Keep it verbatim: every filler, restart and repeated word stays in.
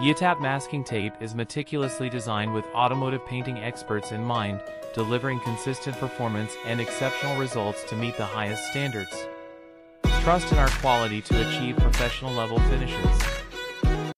YITAP masking tape is meticulously designed with automotive painting experts in mind, delivering consistent performance and exceptional results to meet the highest standards. Trust in our quality to achieve professional level finishes.